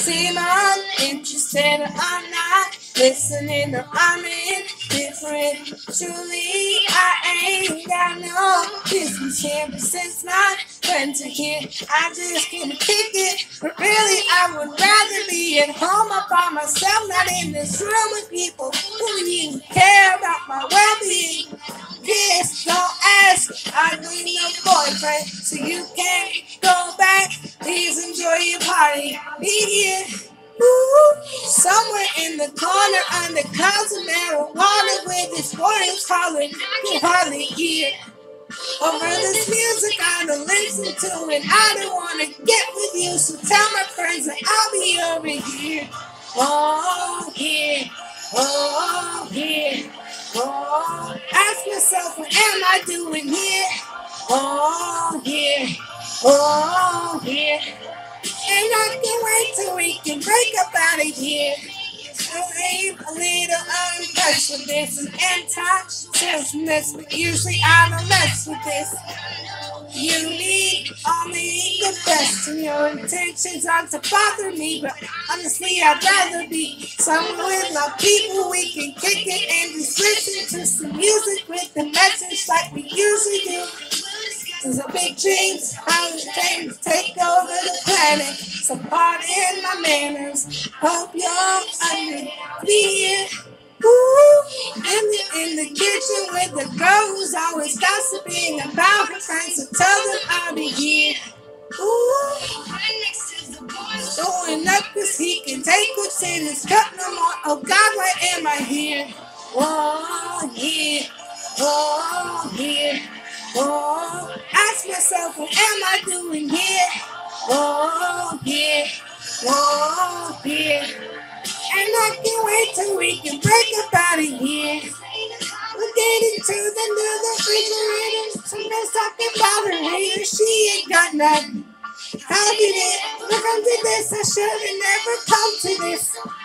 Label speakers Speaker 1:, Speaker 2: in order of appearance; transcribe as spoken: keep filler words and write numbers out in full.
Speaker 1: seem uninterested, I'm not listening, or I'm indifferent. Truly, I ain't got no business here, but since my friends are here, I just can't kick it. But really, I would rather be at home all by myself, not in this room with people who even care about my well-being. Yes, don't ask, I need no boyfriend, so you can't go back. Please enjoy your party. Be here. Ooh, somewhere in the corner under clouds of marijuana where this warrior's hollering, you hardly hear. Over this music I don't listen to, and I don't wanna get with you, so tell my friends that I'll be over here. Oh, here, oh, here, oh. Ask myself, what am I doing here? Oh, here, oh, here. And I can't wait till we can break up out of here. I'm a little unimpressed with this, an anti-selfness, but usually I don't mess with this. You need only the best, and your intentions aren't to bother me, but honestly I'd rather be somewhere with my people. We can kick it and just listen to some music with the message like we usually do. There's a big dreams, how the dreams take over the planet. So pardon my manners, hope you're under here. Ooh, in the, in the kitchen with the girl who's always gossiping about her friends, so tell them I'll be here. Ooh, going up cause he can take what's in his cup no more. Oh God, why am I here? Oh, here, oh, here. Oh, ask myself, what am I doing here? Oh, here, oh, here. And I can't wait till we can break up out of here. We're getting to the new refrigerator. Somebody's talking about her hater. She ain't got nothing. How did it look under this? I should have never come to this.